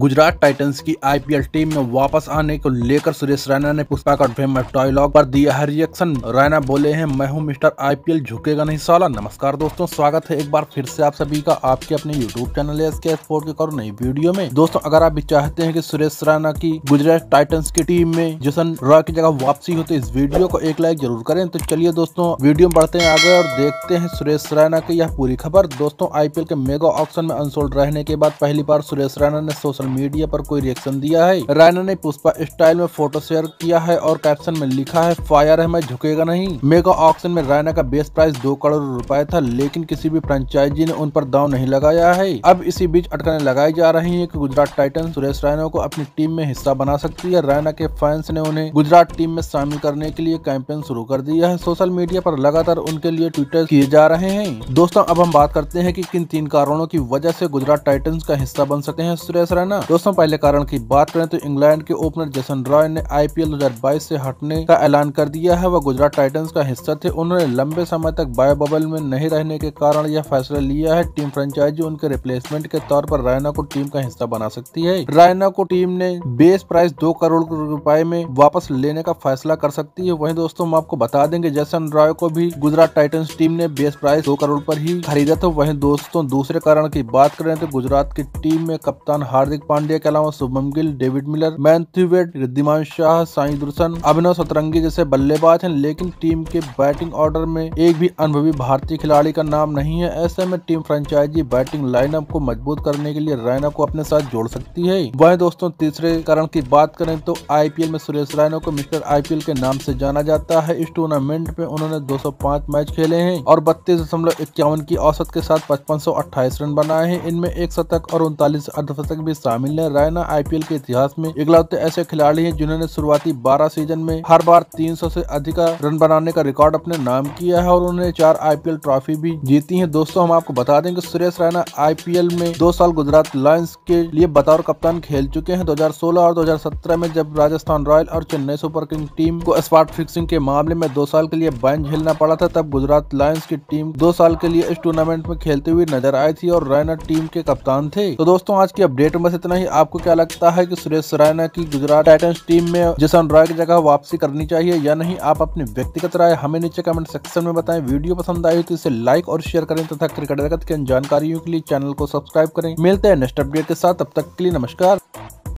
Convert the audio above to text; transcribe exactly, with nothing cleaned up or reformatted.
Gujarat Titans की IPL team में वापस आने को लेकर सुरेश रैना ने पुष्पा का फेमस डायलॉग पर दिया है रिएक्शन। रैना बोले हैं, मैं हूं मिस्टर आईपीएल, झुकेगा नहीं साला। नमस्कार दोस्तों, स्वागत है एक बार फिर से आप सभी का आपके अपने यूट्यूब चैनल एसके स्पोर्ट के करो नई वीडियो में। दोस्तों, अगर आप भी चाहते हैं कि सुरेश रैना की गुजरात टाइटंस की टीम में जेसन रॉय की जगह वापसी हो तो इस वीडियो को एक लाइक जरूर करें। तो चलिए दोस्तों, वीडियो में बढ़ते हैं आगे और देखते हैं सुरेश रैना की यह पूरी खबर। दोस्तों, आईपीएल के मेगा ऑक्शन में अनसोल्ड रहने के बाद पहली बार सुरेश रैना ने सोशल मीडिया पर कोई रिएक्शन दिया है। रैना ने पुष्पा स्टाइल में फोटो शेयर किया है और कैप्शन में लिखा है, फायर है मैं झुकेगा नहीं। मेगा ऑक्शन में रैना का बेस प्राइस दो करोड़ रुपए था, लेकिन किसी भी फ्रेंचाइजी ने उन पर दांव नहीं लगाया है। अब इसी बीच अटकलें लगाई जा रही है कि गुजरात टाइटंस सुरेश रैना को अपनी टीम में हिस्सा बना सकती है। रैना के फैंस ने उन्हें गुजरात टीम में शामिल करने के लिए कैंपेन शुरू कर दिया है। सोशल मीडिया पर लगातार उनके लिए ट्वीट किए जा रहे हैं। दोस्तों, अब हम बात करते हैं कि किन तीन कारणों की वजह से गुजरात टाइटंस का हिस्सा बन सकते हैं सुरेश रैना। दोस्तों, पहले कारण की बात करें तो इंग्लैंड के ओपनर जेसन रॉय ने आईपीएल दो हज़ार बाईस से हटने का ऐलान कर दिया है। वह गुजरात टाइटंस का हिस्सा थे। उन्होंने लंबे समय तक बायो बबल में नहीं रहने के कारण यह फैसला लिया है। टीम फ्रेंचाइजी उनके रिप्लेसमेंट के तौर पर रैना को टीम का हिस्सा बना सकती है। रैना को टीम ने बेस प्राइस दो करोड़ रुपए में वापस लेने का फैसला कर सकती है। वहीं दोस्तों, हम आपको बता देंगे जेसन रॉय को भी गुजरात टाइटंस टीम ने बेस प्राइस दो करोड़ पर ही खरीदा था। वहीं दोस्तों, दूसरे कारण की बात करें तो गुजरात की टीम में कप्तान हार्दिक पांड्या के अलावा Shubman Gill, David Miller, Matthew Wade, Wriddhiman Shah, Sai Sudharsan, Abhinav Sadarangani जैसे बल्लेबाज हैं, लेकिन टीम के बैटिंग ऑर्डर में एक भी अनुभवी भारतीय खिलाड़ी का नाम नहीं है। ऐसे में टीम फ्रेंचाइजी बैटिंग लाइनअप को मजबूत करने के लिए रैना को अपने साथ जोड़ सकती है। वहीं दोस्तों, तीसरे कारण की बात करें तो आईपीएल में सुरेश रैना को मिस्टर आईपीएल के नाम से जाना जाता है। इस टूर्नामेंट में उन्होंने दो सौ पाँच मैच खेले हैं और बत्तीस दशमलव इक्यावन की औसत के साथ पचपन सौ अट्ठाईस रन बनाए हैं। इनमें एक शतक और उनतालीस अर्धशतक भी शामिल है। रैना आईपीएल के इतिहास में इकलौते ऐसे खिलाड़ी हैं जिन्होंने शुरुआती बारह सीजन में हर बार तीन सौ से अधिक रन बनाने का रिकॉर्ड अपने नाम किया है और उन्होंने चार आईपीएल ट्रॉफी भी जीती है। दोस्तों, हम आपको बता दें कि सुरेश रैना आईपीएल में दो साल गुजरात लायंस के लिए बतौर कप्तान खेल चुके हैं। दो हज़ार सोलह और दो हज़ार सत्रह में जब राजस्थान रॉयल और चेन्नई सुपर किंग टीम को स्पॉट फिक्सिंग के मामले में दो साल के लिए बैन झेलना पड़ा था, तब गुजरात लायंस की टीम दो साल के लिए इस टूर्नामेंट में खेलते हुए नजर आई थी और रैना टीम के कप्तान थे। तो दोस्तों, आज की अपडेट में बस इतना ही। आपको क्या लगता है कि सुरेश रैना की गुजरात टाइटंस टीम में जेसन रॉय की जगह वापसी करनी चाहिए या नहीं? आप अपनी व्यक्तिगत राय हमें नीचे कमेंट सेक्शन में बताएं। वीडियो पसंद आई तो इसे लाइक और शेयर करें तथा क्रिकेट जगत की जानकारियों के लिए चैनल को सब्सक्राइब करें। मिलते हैं नेक्स्ट अपडेट के साथ, तब तक के लिए नमस्कार।